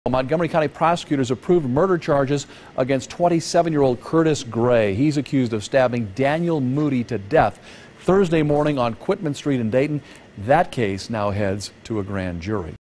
Montgomery County prosecutors approved murder charges against 27-year-old Curtis Gray. He's accused of stabbing Daniel Moody to death Thursday morning on Quitman Street in Dayton. That case now heads to a grand jury.